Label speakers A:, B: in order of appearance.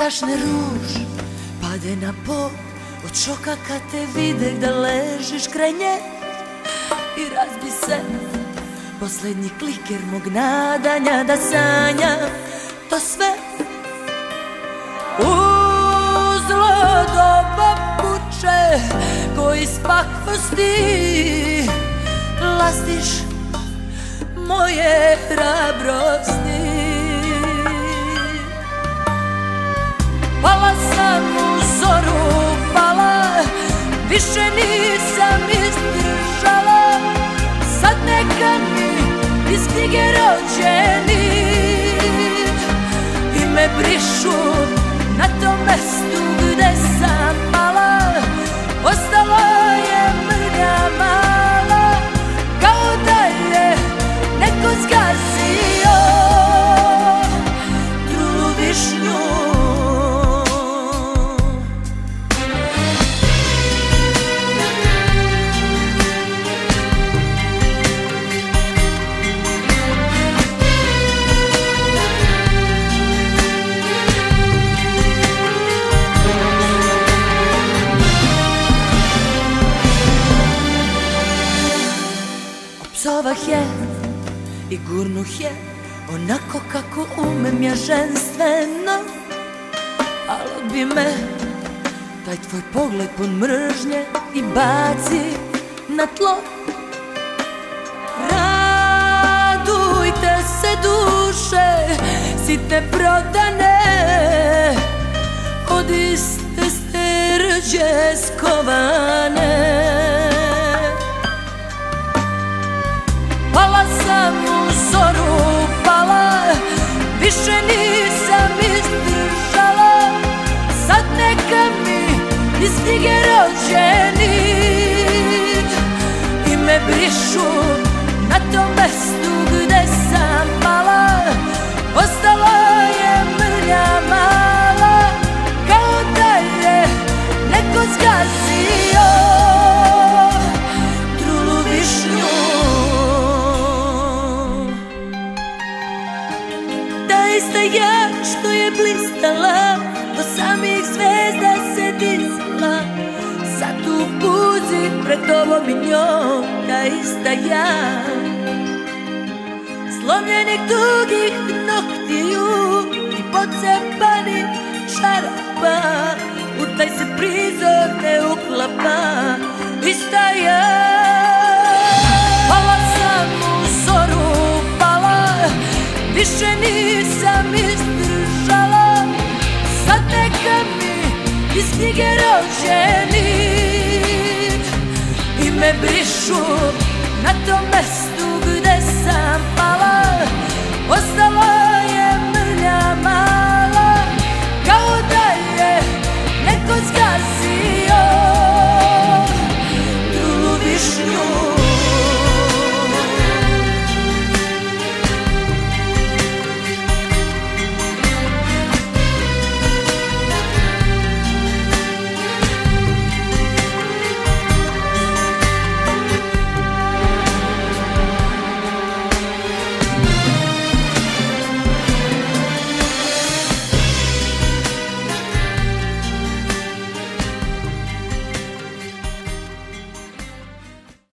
A: Prašne ruž pade na pod od šoka kad te vide da ležiš kraj nje i razbi se poslednji kliker mog nadanja da sanjam to sve. U zlo doba puče koji iz pakvosti lastiš moje hrabrosti. Pala sam u zoru, pala, više nisam izdržala. Sad neka mi iz knjige rođenih i me brišu na tom mestu gde sam pala. Ostala je mrlja mala, kao da je neko zgazio trulu višnju. Opsovah je i gurnuh je onako kako umem ja ženstveno, al odbi me taj tvoj pogled pun mržnje i baci na tlo. Radujte se duše sitne prodane, od iste ste rđe skovane. Pala sam u zoru, pala, više nisam izdržala. Sad neka mi iz knjige rođenih i me brišu na tom mestu gde sam pala. Ostala je mrlja mala, kao da je neko zgazio trulu višnju. Ista ja što je blistala, do samih zvezda se dizala, sad u puzi pred tobom i njom. Ta ista ja, slomljenih dugih noktiju i pocepanih čarapa, u taj se prizor ne uklapa. Ista ja, pala sam u zoru, pala, više nisam izdržala. Sad neka mi iz knjige rođenih i me brišu na tom mestu gde sam pala. Ostala